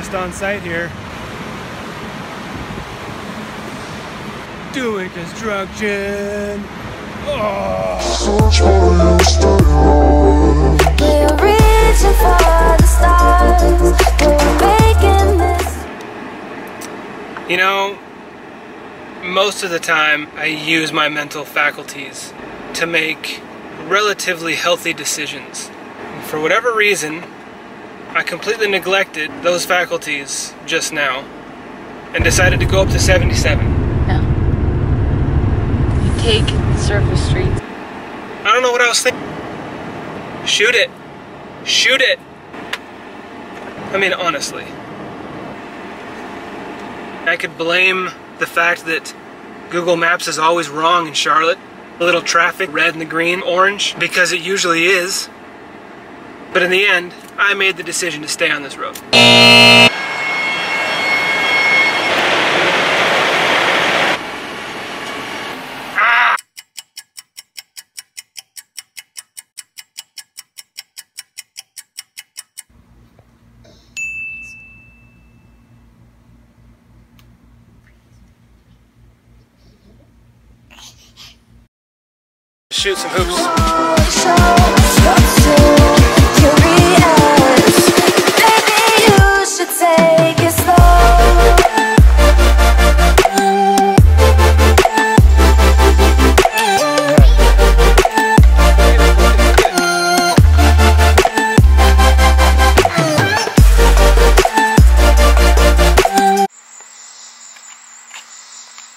just on site here. Doing construction. Oh. We're reaching for the stars. We're making this. You know, most of the time I use my mental faculties to make relatively healthy decisions. And for whatever reason, I completely neglected those faculties just now and decided to go up to 77. No. You take surface streets. I don't know what I was thinking. Shoot it. Shoot it. I mean, honestly. I could blame the fact that Google Maps is always wrong in Charlotte. A little traffic, red and the green, orange, because it usually is. But in the end, I made the decision to stay on this road. Ah! Shoot some hoops.